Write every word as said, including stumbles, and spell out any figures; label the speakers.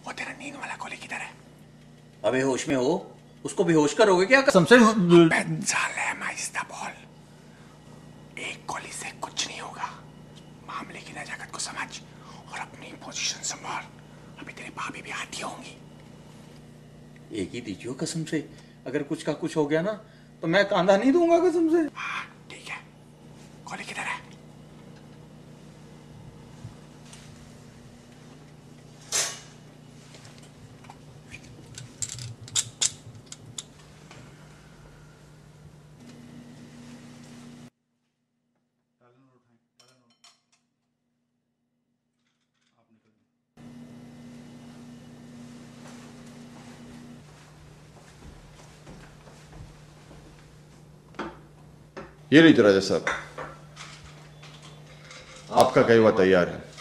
Speaker 1: वो तेरा नींद वाला कोली किधर है?
Speaker 2: अबे होश में हो, उसको बेहोश करोगे क्या कसम से?
Speaker 1: आहिस्ता बोल, एक गोली से कुछ नहीं होगा। मामले की नजाकत को समझ और अपनी पोजीशन संभाल। अभी तेरे भाभी भी आती होंगी।
Speaker 2: एक ही दीजिए कसम से, अगर कुछ का कुछ हो गया ना तो मैं कांधा नहीं दूंगा कसम से।
Speaker 1: हाँ ठीक है, गोली किधर है?
Speaker 3: ये लीजिए राजा साहब, आपका कहवा तैयार है।